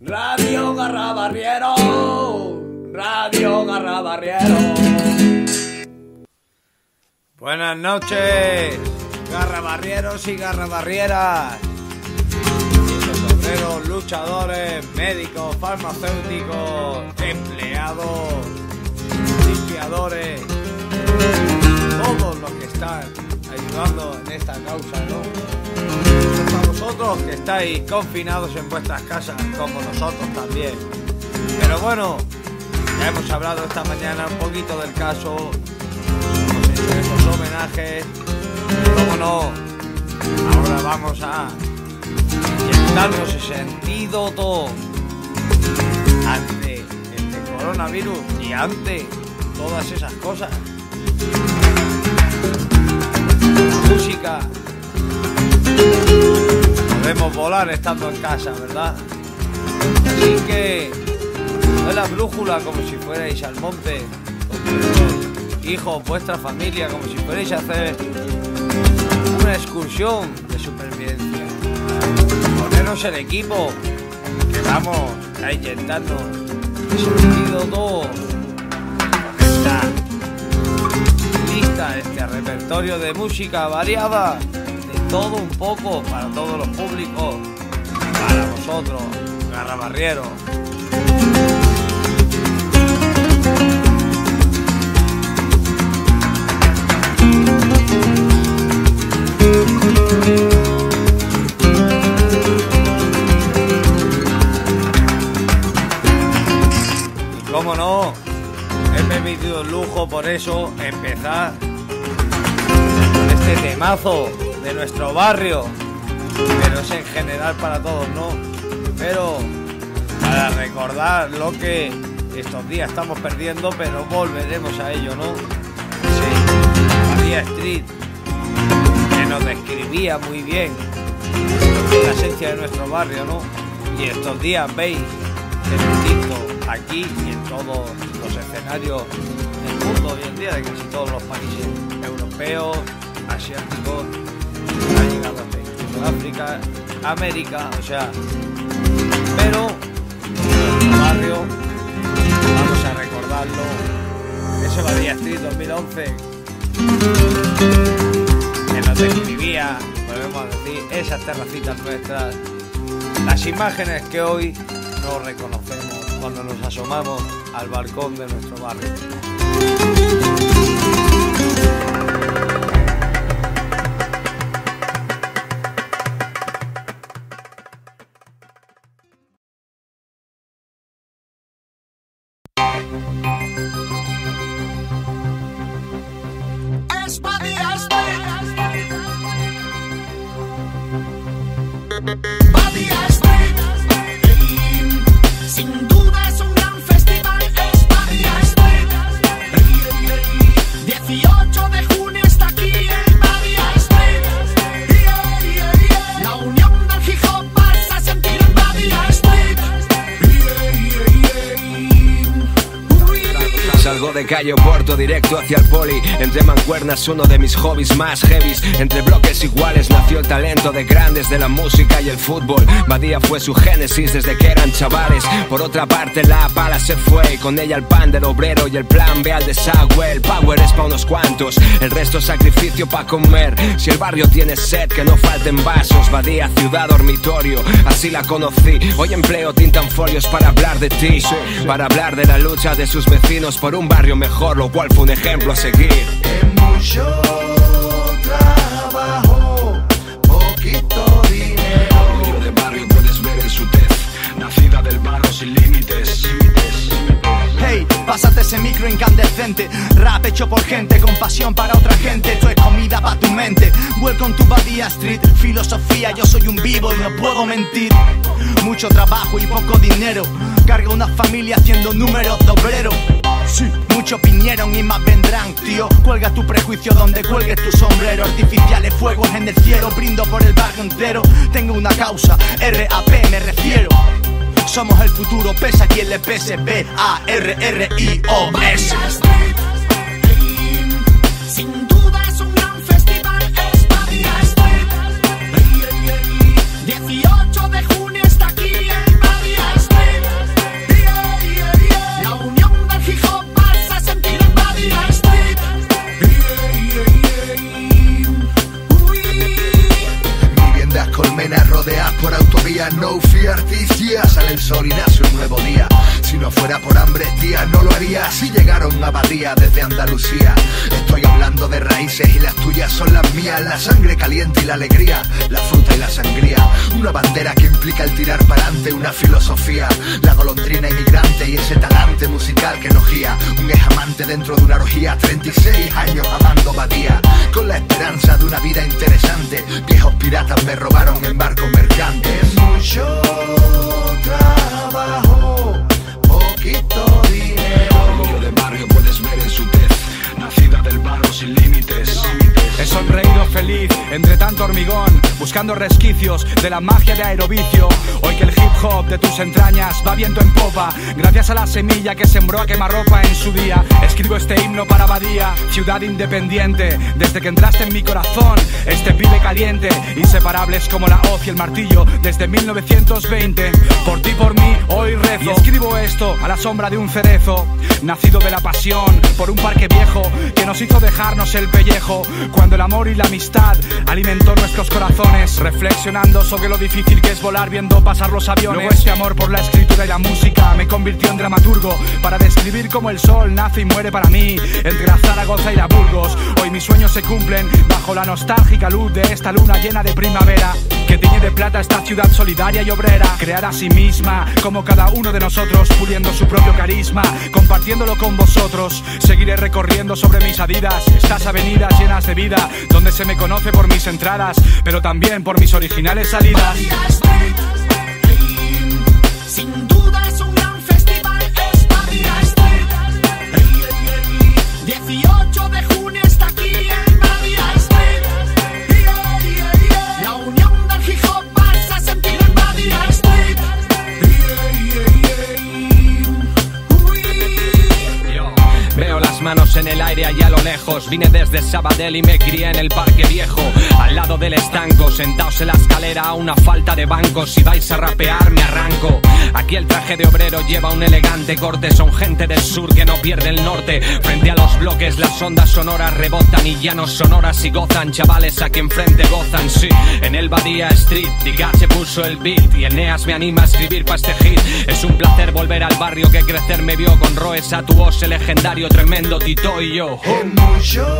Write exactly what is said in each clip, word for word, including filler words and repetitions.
Radio Garrabarriero, Radio Garrabarriero. Buenas noches, garrabarrieros y garrabarrieras, obreros, luchadores, médicos, farmacéuticos, empleados, limpiadores, todos los que están ayudando en esta causa, ¿no? A vosotros que estáis confinados en vuestras casas, como nosotros también. Pero bueno, ya hemos hablado esta mañana un poquito del caso, hemos hecho esos homenajes, cómo no, ahora vamos a inyectarnos ese antídoto ante este coronavirus y ante todas esas cosas. La música. Podemos volar estando en casa, ¿verdad? Así que no es la brújula como si fuerais al monte con vuestros hijos, vuestra familia, como si fuerais a hacer una excursión de supervivencia. Poneros el equipo, que vamos a inyectarnos ese antídoto con esta lista, este repertorio de música variada. Todo un poco para todos los públicos, para vosotros, garrabarrieros. Y cómo no, he permitido el lujo por eso empezar con este temazo de nuestro barrio, pero es en general para todos, ¿no? Pero para recordar lo que estos días estamos perdiendo, pero volveremos a ello, ¿no? Sí, María Street, que nos describía muy bien la esencia de nuestro barrio, ¿no? Y estos días veis que es distinto aquí y en todos los escenarios del mundo hoy en día, de casi todos los países europeos, asiáticos. Ha llegado hasta África, América, o sea, pero en nuestro barrio vamos a recordarlo, ese Badía Street dos mil once, que nos describía, podemos decir, esas terracitas nuestras, las imágenes que hoy no reconocemos cuando nos asomamos al balcón de nuestro barrio. Badía Street, sin duda es un gran festival, es Badía Street. dieciocho de junio está aquí en Badía Street. La unión del hip hop vas a sentir en Badía Street. Salgo de calle Oporto directo hacia el poli. Entre mancuernas uno de mis hobbies más heavies. Entre bloques iguales nació el talento de grandes de la música y el fútbol. Badía fue su génesis desde que eran chavales. Por otra parte la pala se fue y con ella el pan del obrero y el plan B al desagüe. El power es pa' unos cuantos, el resto es sacrificio pa' comer. Si el barrio tiene sed que no falten vasos. Badía, ciudad dormitorio, así la conocí. Hoy empleo tinta en folios para hablar de ti, para hablar de la lucha de sus vecinos por un barrio mejor, lo cual fue un ejemplo a seguir. En mucho trabajo, poquito dinero. Orgullo de barrio puedes ver en su tez, nacida del barrio sin límites. Hey, pásate ese micro incandescente, rap hecho por gente con pasión para otra gente. Esto es comida para tu mente. Welcome to Badía Street, filosofía, yo soy un vivo y no puedo mentir. Mucho trabajo y poco dinero, carga una familia haciendo números de obrero. Sí, muchos vinieron y más vendrán, tío. Cuelga tu prejuicio donde cuelgues tu sombrero. Artificiales fuegos en el cielo, brindo por el barrio entero. Tengo una causa, R A P me refiero. Somos el futuro, pesa quien le pese. B A R R I O S. Sin duda es un gran festival, es Badía Street. dieciocho de junio está aquí en Badía Street. flow, fui artista, sale el sol y nace un nuevo día. Si no fuera por hambre, tía, no lo haría. Si llegaron a Badía desde Andalucía. Estoy hablando de raíces y las tuyas son las mías. La sangre caliente y la alegría, la fruta y la sangría. Una bandera que implica el tirar para adelante, una filosofía. La golondrina inmigrante y ese talante musical que nos guía. Un ex amante dentro de una orgía, treinta y seis años amando Badía. Con la esperanza de una vida interesante. Viejos piratas me robaron en barcos mercantes. Mucho trabajo, poquito dinero. Orgullo de barrio puedes ver en su tez, nacida del barro sin límites. He sonreído feliz entre tanto hormigón, buscando resquicios de la magia de Aerovicio. Hoy que el hip hop de tus entrañas va viento en popa, gracias a la semilla que sembró a quemarropa en su día. Escribo este himno para Badía, ciudad independiente. Desde que entraste en mi corazón, este pibe caliente, inseparables como la hoz y el martillo desde mil novecientos veinte. Por ti, por mí, hoy rezo. Y escribo esto a la sombra de un cerezo, nacido de la pasión por un parque viejo que nos hizo dejarnos el pellejo. Cuando el amor y la amistad alimentó nuestros corazones, reflexionando sobre lo difícil que es volar viendo pasar los aviones. Luego este amor por la escritura y la música me convirtió en dramaturgo, para describir cómo el sol nace y muere para mí, entre la Zaragoza y la Burgos. Hoy mis sueños se cumplen bajo la nostálgica luz de esta luna llena de primavera, que tiñe de plata esta ciudad solidaria y obrera, creada a sí misma, como cada uno de nosotros, puliendo su propio carisma, compartiéndolo con vosotros. Seguiré recorriendo sobre mis adidas estas avenidas llenas de vida, donde se me conoce por mis entradas, pero también por mis originales salidas. Badía Street, sin duda es un gran festival, es Badía Street. dieciocho de junio está aquí en Badía Street. La unión del hip hop vas a sentir en Badía Street. Veo las manos en el aire allá a lo lejos. Vine desde Sabadell y me crié en el Parque Viejo, al lado del estanco, sentaos en la escalera a una falta de bancos. Si vais a rapear me arranco. Aquí el traje de obrero lleva un elegante corte. Son gente del sur que no pierde el norte. Frente a los bloques las ondas sonoras rebotan y llanos sonoras y gozan. Chavales aquí enfrente gozan, sí. En el Badía Street, Digache puso el beat y Eneas me anima a escribir pa' este hit. Es un placer volver al barrio que crecer me vio, con Roes a tu ose legendario, tremendo Tito y yo. Es mucho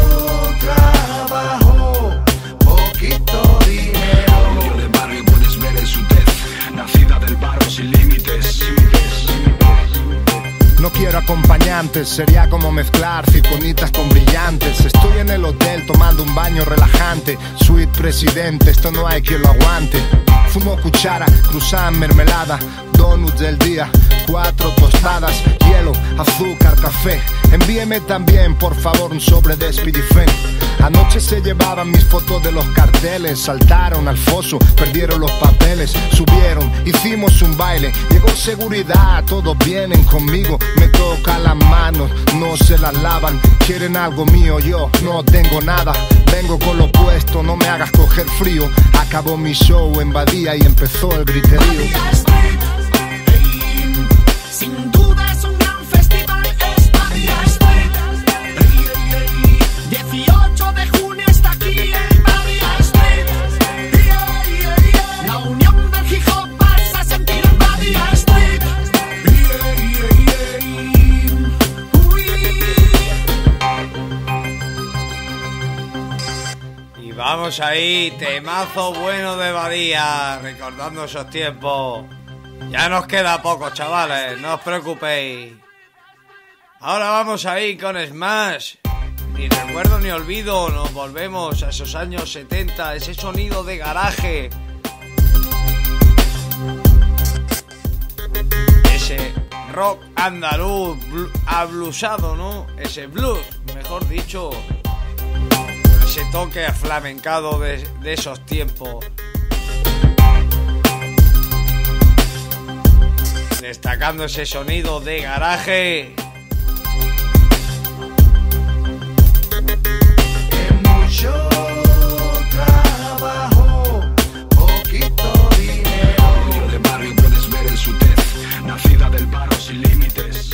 trabajo, poquito dinero. Orgullo de barrio puedes ver en su tez, nacida del barro sin límites. No quiero acompañantes, sería como mezclar circonitas con brillantes. Estoy en el hotel tomando un baño relajante. Sweet presidente, esto no hay quien lo aguante. Fumo cuchara, cruzada mermelada, donuts del día, cuatro tostadas, hielo, azúcar, café. Envíeme también, por favor, un sobre de Spirifen. Anoche se llevaban mis fotos de los carteles, saltaron al foso, perdieron los papeles, subieron, hicimos un baile, llegó seguridad, todos vienen conmigo, me tocan las manos, no se las lavan, quieren algo mío, yo no tengo nada, vengo con lo puesto, no me hagas coger frío, acabó mi show en Badía y empezó el griterío. Badía Street, sin duda es un gran festival, es Badía Street. dieciocho de junio está aquí en Badía Street. La unión del hip hop vas a sentir en Badía Street. Y vamos ahí, temazo bueno de Badía, recordando esos tiempos. Ya nos queda poco, chavales, no os preocupéis. Ahora vamos ahí con Smash. Ni recuerdo ni olvido, nos volvemos a esos años setenta, ese sonido de garaje. Ese rock andaluz, blu- ablusado, ¿no? Ese blues, mejor dicho. Con ese toque aflamencado de, de esos tiempos. Destacando ese sonido de garaje. Mucho trabajo, poquito dinero. Orgullo de barrio puedes ver en su tez, nacida del barro sin límites.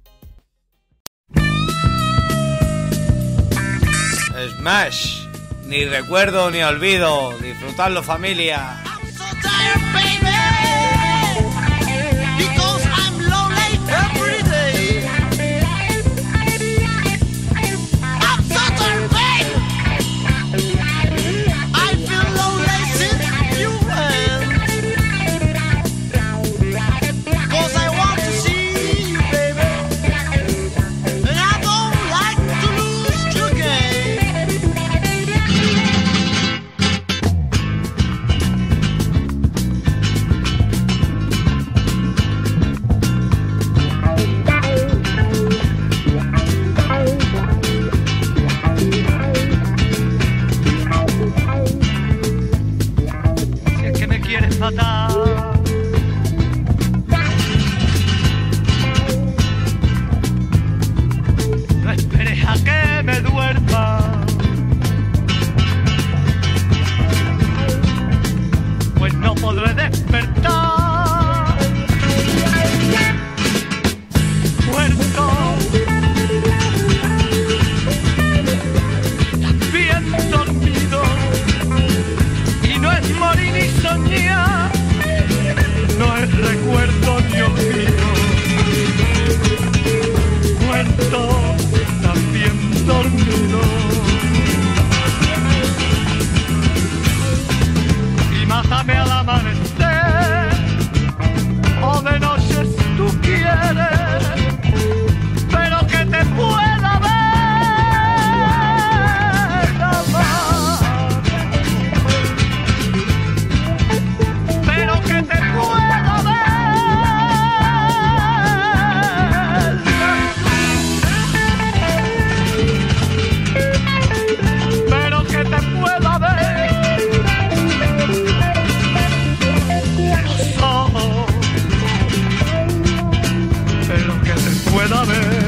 Smash, ni recuerdo ni olvido. Disfrutadlo, familia. No esperes a que me duerma, pues no podré despertar. Muerto, bien dormido, y no es morir ni soñar, no es recuerdo ni olvido. Muerto, también dormido, y mátame al amanecer, o de noche si tú quieres, pero que te pueda ver, amar, pero que te pueda ver. Pueda ver.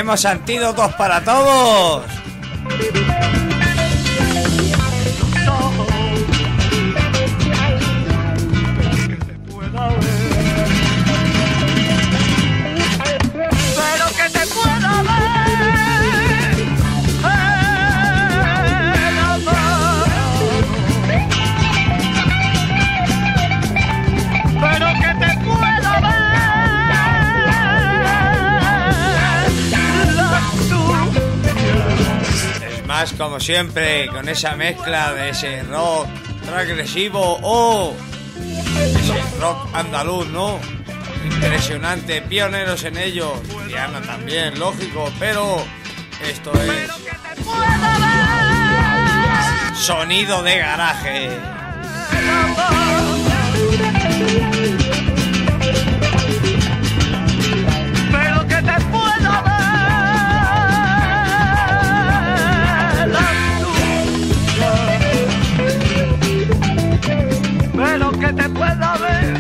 Tenemos antídotos para todos. Como siempre, con esa mezcla de ese rock transgresivo o ese rock andaluz, ¿no? Impresionante, pioneros en ello, Diana también, lógico, pero esto es sonido de garaje. Pero que te pueda ver. Pero que te pueda ver.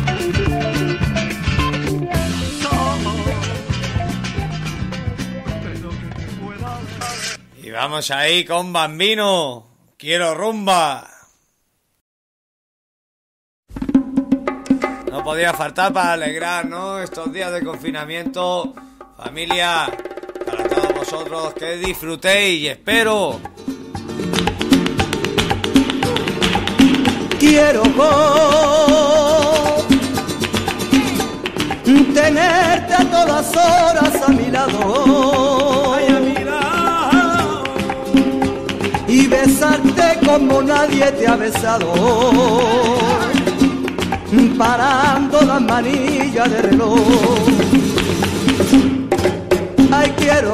Pero que te pueda ver. Y vamos ahí con Bambino. Quiero rumba. No podía faltar para alegrar, ¿no? Estos días de confinamiento. Familia, para todos vosotros, que disfrutéis y espero. Quiero tenerte a todas horas a mi lado, ay, a mi lado, y besarte como nadie te ha besado, parando las manillas de reloj. Ay, quiero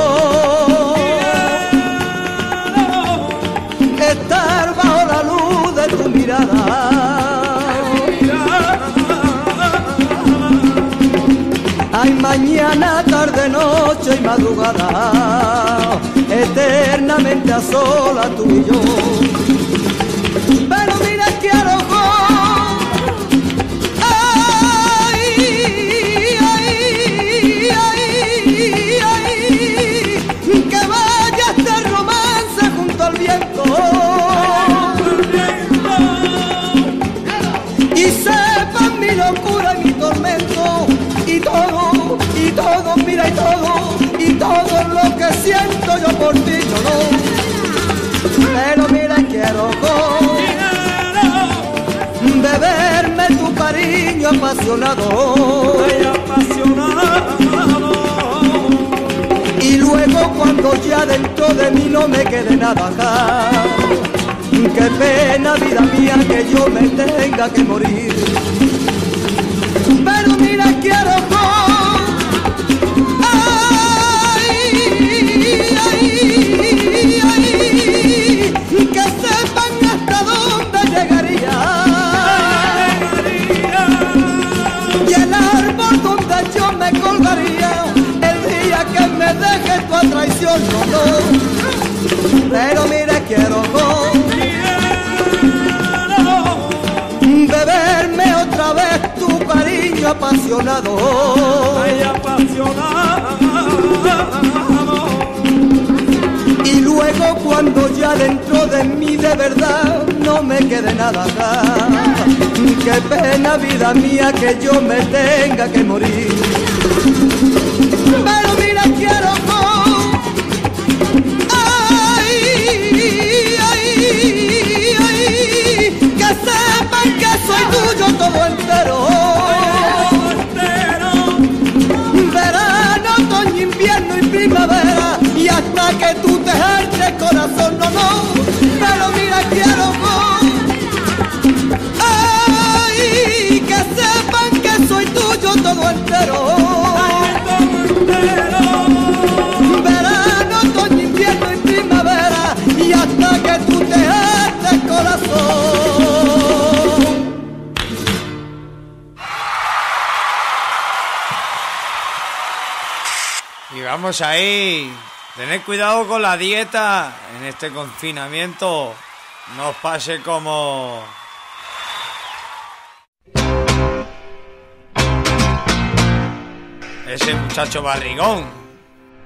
estar bajo la luz de tu mirada, ay, mañana, tarde, noche y madrugada, eternamente a solas tú y yo. Pero mira, quiero ay, ay, ay, ay, que vaya este romance junto al viento. Y sepan mi locura y mi tormento, y todo, y todo, mira, y todo, y todo lo que siento yo por ti, yo no. Pero mira, quiero beberme tu cariño apasionado, ay, apasionado. Y luego cuando ya dentro de mí no me quede nada acá, qué pena, vida mía, que yo me tenga que morir. Pero mira, quiero ay, ay, ay, que sepan hasta dónde llegaría, y el árbol donde yo me colgaría el día que me deje tu traición, no, no. Pero mira, quiero beberme otra vez tu cariño apasionado, ay, apasionado. Y luego cuando ya dentro de mí de verdad no me quede nada atrás, qué pena, vida mía, que yo me tenga que morir. Pero mira, quiero ay, ay, ay, que sepan que soy tuyo todo entero, verano, otoño, invierno y primavera, y hasta que tú te hartes corazón, no, no. Pero mira, quiero ay, que sepan que soy tuyo todo entero, verano, otoño, invierno y primavera, y hasta que tú te hartes corazón. Y vamos ahí. Tened cuidado con la dieta en este confinamiento. No os pase como ese muchacho barrigón.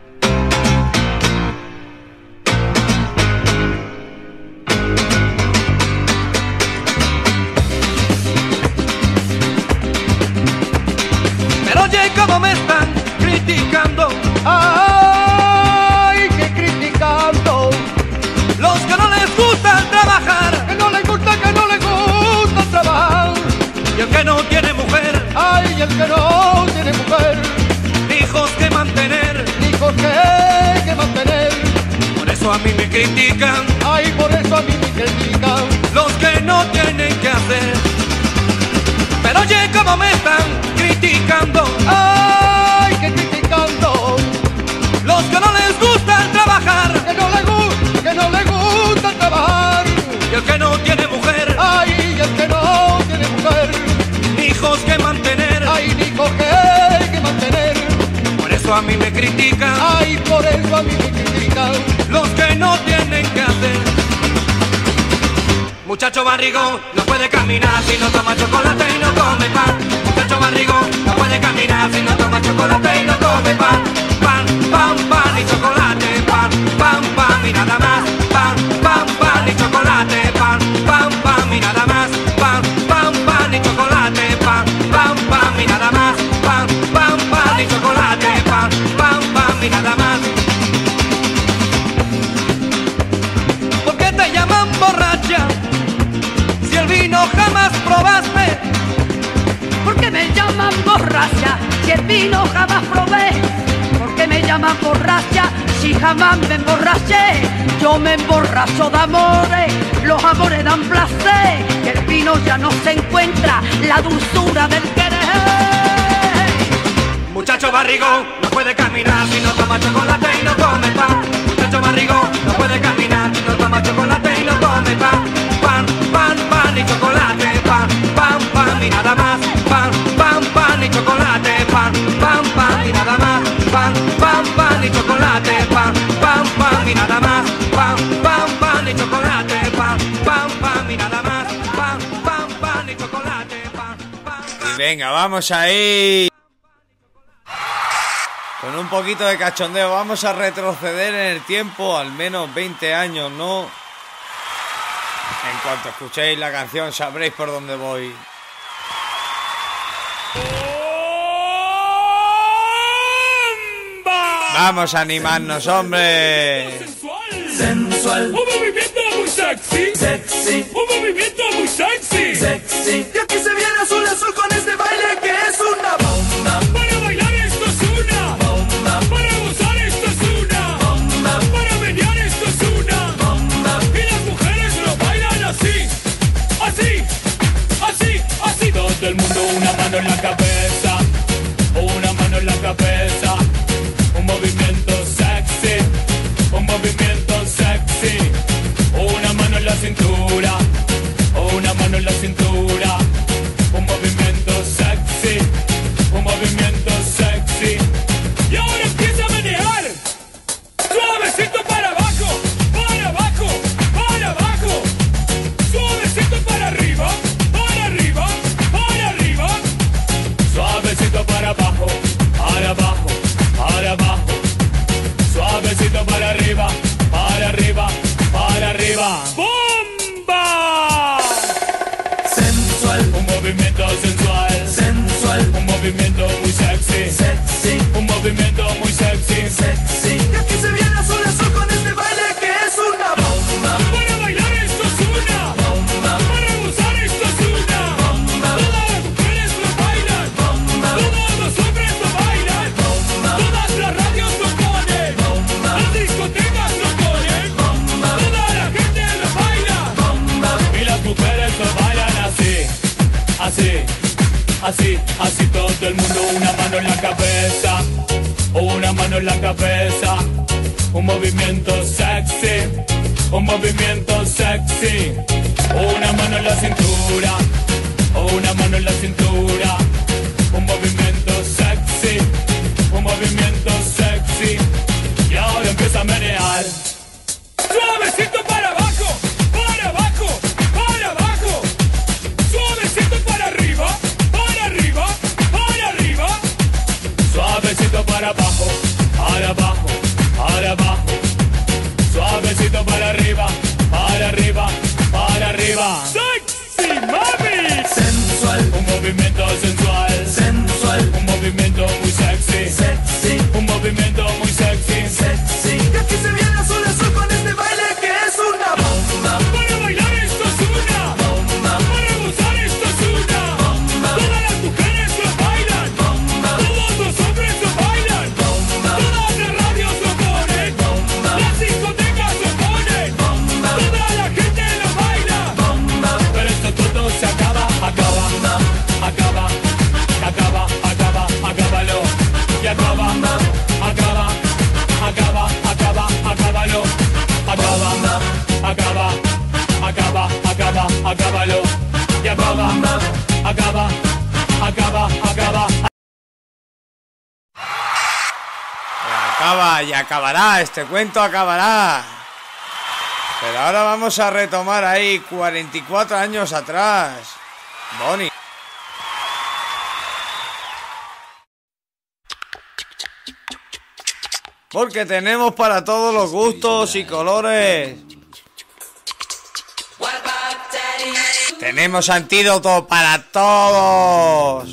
que no tiene mujer, ay, el que no tiene mujer, hijos que mantener, hijos que hay que mantener. Por eso a mí me critican, ay, por eso a mí me critican los que no tienen que hacer. Pero oye, cómo me están criticando, ay, que criticando los que no les gusta trabajar, que no le gusta, que no le gusta trabajar. Y el que no tiene mujer, ay, el que no tiene mujer, hijos que mantener, ay, hijos que hay que mantener. Por eso a mí me critican, ay, por eso a mí me critican los que no tienen que hacer. Muchacho barrigón no puede caminar si no toma chocolate y no come pan. Muchacho barrigón no puede caminar si no toma chocolate y no come pan. Pan, pan, pan y chocolate, pan, pan, pan y nada más. Pan, pan, pan y chocolate, pan, pan, pan y nada más. Pan, pan, pan y chocolate, pan, pan, pan y nada más. Pan, pan, pan y chocolate, pan, pan, pan y nada más. ¿Por qué te llaman borracha si el vino jamás probaste? ¿Por qué me llaman borracha si el vino jamás probé? ¿Por qué me llaman borracha si jamás me emborraché? Yo me emborracho de amores, los amores dan placer, que el vino ya no se encuentra, la dulzura del querer. Muchacho barrigón no puede caminar si no toma chocolate y no come pan. Muchacho barrigón no puede caminar si no toma chocolate y no come pan. Pan, pan, pan y chocolate, pan, pan, pan y nada más. Pan, pan, pan y chocolate, pan, pan, pan y nada más. Pan, pan, pan y chocolate, pan, pan, pan y nada más. Pan, pan, pan y chocolate, pan, pan, pan y nada más. Pan, pan, pan y chocolate, pan, pan, pan. Venga, vamos ahí. Con un poquito de cachondeo vamos a retroceder en el tiempo, al menos veinte años, ¿no? En cuanto escuchéis la canción sabréis por dónde voy. Vamos a animarnos, hombre. Sensual, un movimiento muy sexy, sexy, un movimiento muy sexy, sexy. Y aquí se viene azul azul con este baile que es una bomba. Para bailar esto es una bomba, para gozar esto es una bomba, para menear esto es una bomba. Y las mujeres lo bailan así, así, así, así. Todo el mundo una mano en la cabeza, una mano en la cabeza. Un movimiento sexy, un movimiento sexy. Una mano en la cintura, una mano en la cintura. Un movimiento sexy, un movimiento sexy. Y ahora empieza a menear, suavecito para abajo, para abajo, para abajo. Suavecito para arriba, para arriba, para arriba. Suavecito para abajo, para abajo, para abajo. Suavecito para arriba, para arriba, para arriba. ¡Bomba! Sensual, un movimiento sensual, sensual, un movimiento muy sexy, sexy, un movimiento muy sexy, sexy. Y aquí se viene azul azul con este baile que es una bomba. Para bailar esto es una bomba, para gozar esto es una bomba. Todas las mujeres lo bailan, bomba. Todos los hombres lo bailan, bomba. Todas las radios lo ponen, bomba. Las discotecas lo ponen, bomba. Toda la gente lo baila, bomba. Y las mujeres lo bailan así, así, así, así. Todo el mundo una mano en la cabeza, una mano en la cabeza. Un movimiento sexy, un movimiento sexy. Una mano en la cintura, una mano en la cintura. Un movimiento sexy, un movimiento sexy. Y ahora empieza a menear, suavecito para abajo, para abajo, para abajo. Suavecito para arriba, para arriba, para arriba. Suavecito para abajo, para abajo, para abajo. Suavecito para arriba, para arriba, para arriba. ¡Sexy, mami! Sensual, un movimiento sensual, sensual, un movimiento muy sexy, sexy, un movimiento muy sexy, sexy. Y aquí se viene azul azul con este baile que es una bomba. Para bailar esto es una bomba, para gozar esto es una bomba. acaba y acabará, este cuento acabará. Pero ahora vamos a retomar ahí cuarenta y cuatro años atrás. Bonnie. Porque tenemos para todos los gustos y colores. Tenemos antídoto para todos.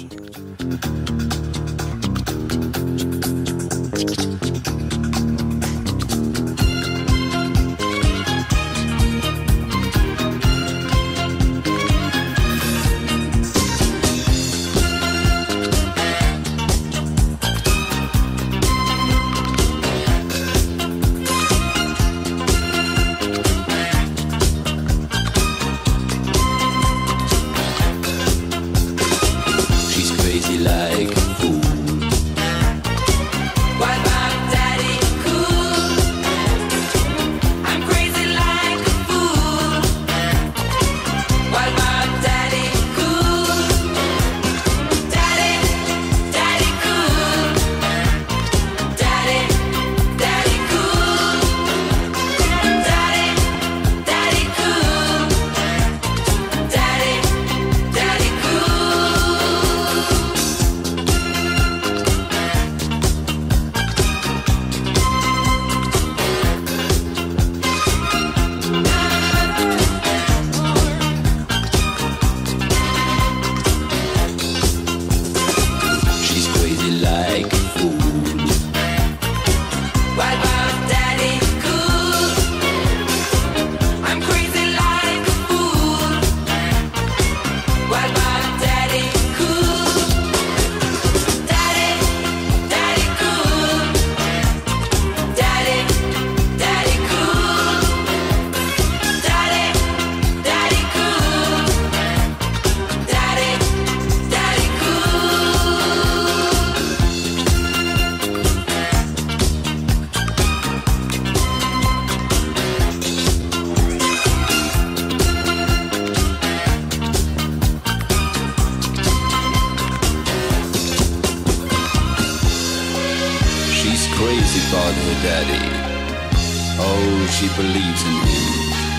She believes in him.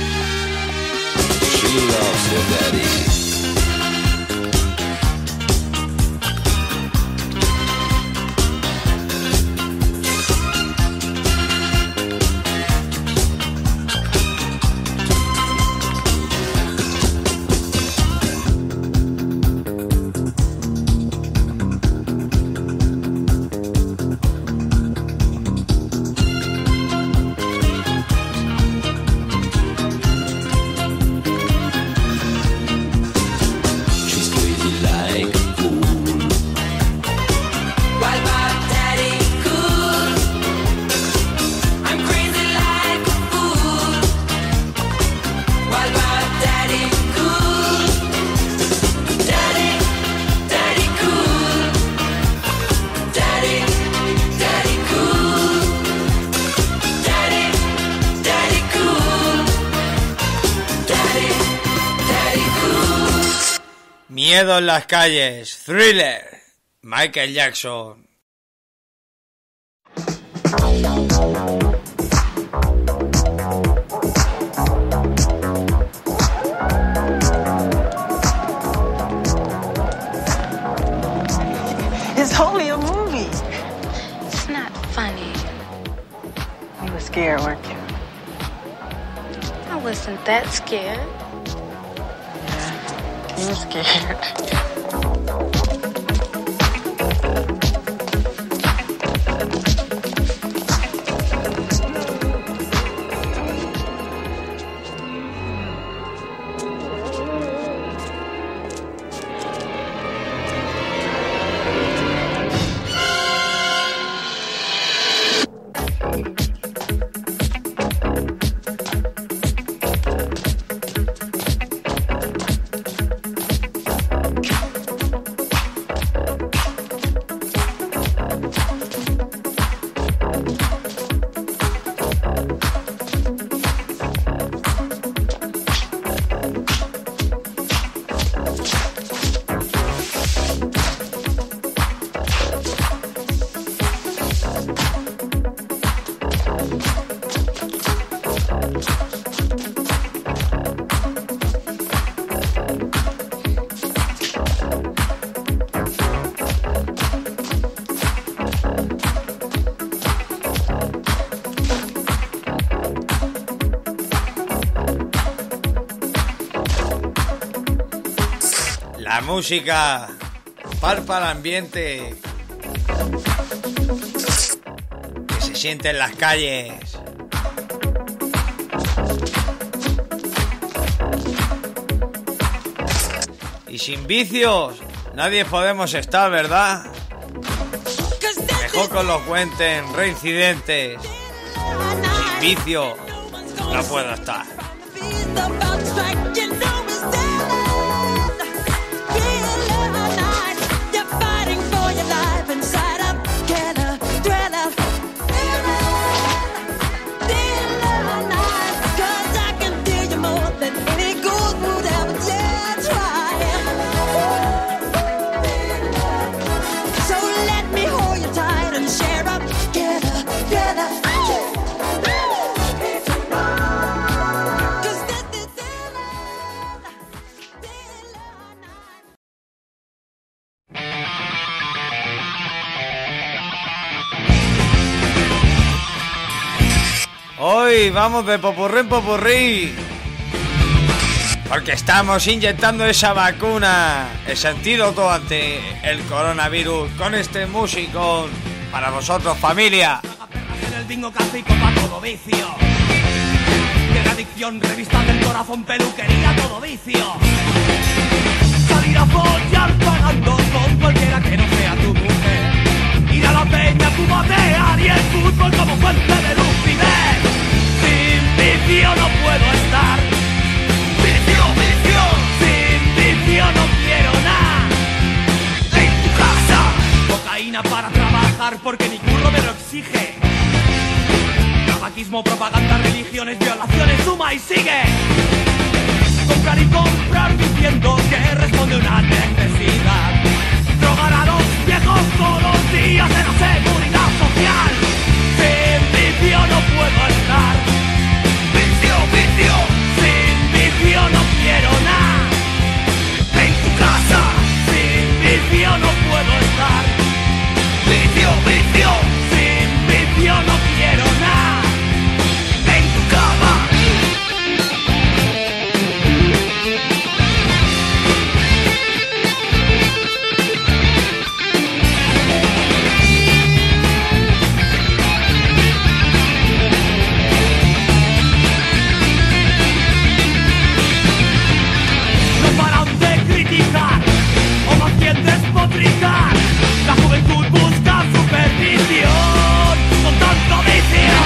She loves her daddy. Miedo en las calles, Thriller, Michael Jackson. It's only a movie. It's not funny. You were scared, weren't you? I wasn't that scared. You were scared. La música palpa el ambiente que se siente en las calles. Y sin vicios nadie podemos estar, ¿verdad? Mejor que los cuenten reincidentes. Sin vicio no puedo estar. Hoy vamos de popurrí en popurrí, porque estamos inyectando esa vacuna, ese antídoto ante el coronavirus, con este músico para vosotros, familia. En el bingo, café y copa, todo vicio. De la adicción, revista del corazón, peluquería, todo vicio. Salir a follar pagando con cualquiera que no sea tu mujer. Ir a la peña, cubatear y el fútbol como fuente de lucidez. Sin vicio no puedo estar. Vicio, vicio. Sin vicio no quiero nada. En tu casa. Cocaína para trabajar porque mi curro me lo exige. Tabaquismo, propaganda, religiones, violaciones, suma y sigue. Comprar y comprar diciendo que responde a una necesidad. Drogar a los viejos todos los días en la seguridad social. Sin vicio no puedo estar. Vicio, vicio. Sin vicio no quiero nada. En tu casa. Sin vicio no puedo estar. Vicio, vicio. Sin vicio no quiero nada. En tu cama. O más bien despotricar. La juventud busca supervisión con tanto vicio.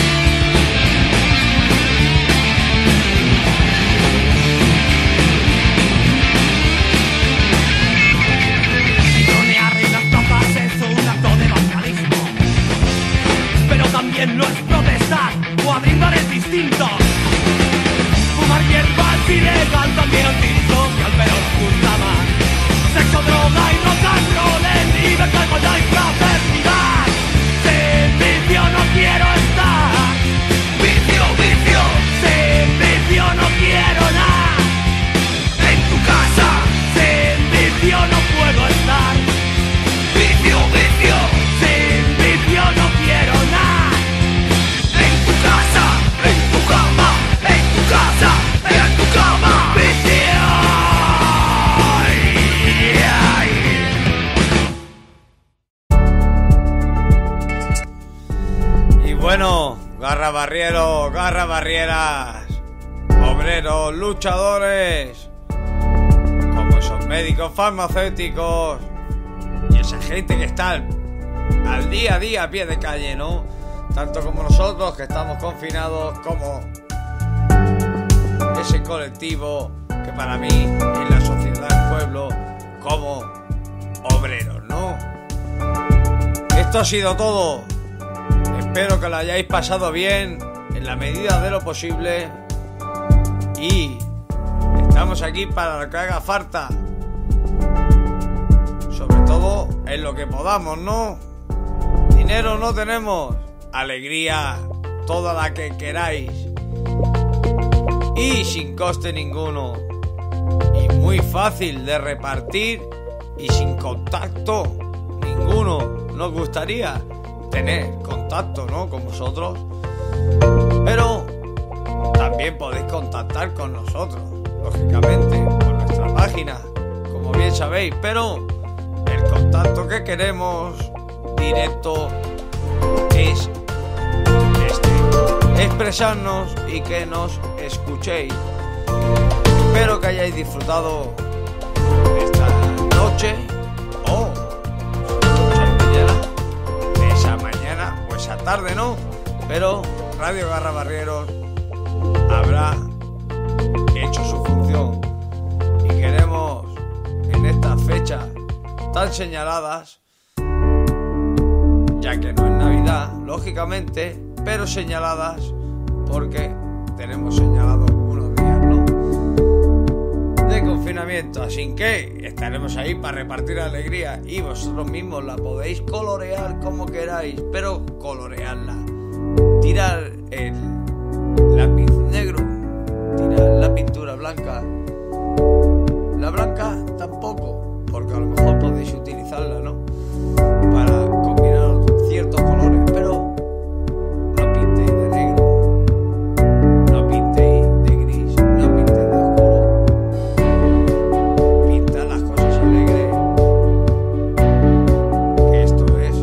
Tronear en las plazas es un acto de vandalismo, pero también lo es protestar o abrir bares distintos. Fumar hierba es ilegal, también antisocial, pero os gusta más. Sexo, droga y rock and roll, en libertad, igualdad y fraternidad. Sin vicio no quiero estar. Vicio, vicio. Sin vicio no quiero nada. En tu casa. Sin vicio no puedo estar. Vicio, vicio. Sin vicio no quiero nada. En tu casa. En tu cama. En tu casa. En tu cama. Vicio. Bueno, garra barriero, garra barrieras, obreros, luchadores, como esos médicos farmacéuticos y esa gente que está al, al día a día a pie de calle, ¿no? Tanto como nosotros que estamos confinados, como ese colectivo que para mí es la sociedad, el pueblo, como obreros, ¿no? Esto ha sido todo. Espero que lo hayáis pasado bien en la medida de lo posible y estamos aquí para lo que haga falta, sobre todo en lo que podamos, ¿no? Dinero no tenemos, alegría toda la que queráis y sin coste ninguno y muy fácil de repartir y sin contacto ninguno. Nos gustaría tener contacto, ¿no?, con vosotros, pero también podéis contactar con nosotros, lógicamente, por nuestra página, como bien sabéis, pero el contacto que queremos directo es este, expresarnos y que nos escuchéis. Espero que hayáis disfrutado esta noche o esa mañana o esa tarde, ¿no? Pero Radio Garrabarrieros habrá hecho su función y queremos en estas fechas tan señaladas, ya que no es Navidad, lógicamente, pero señaladas porque tenemos señalado unos días, ¿no?, de confinamiento, así que estaremos ahí para repartir alegría y vosotros mismos la podéis colorear como queráis, pero colorearla, tirar el lápiz negro, tirar la pintura blanca, la blanca tampoco, porque a lo mejor podéis utilizarla, ¿no?, para combinar ciertos colores, pero no pintéis de negro, no pintéis de gris, no pintéis de oscuro, pintad las cosas alegres, que esto es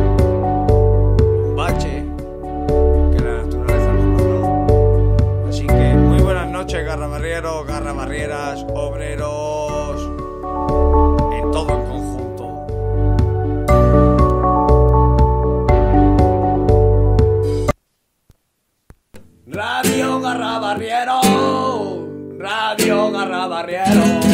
un bache que la naturaleza nos mandó. Así que muy buenas noches, garrabarrieros, garrabarrieras, obreros, en todo el conjunto. Radio Garrabarriero, Radio Garrabarriero.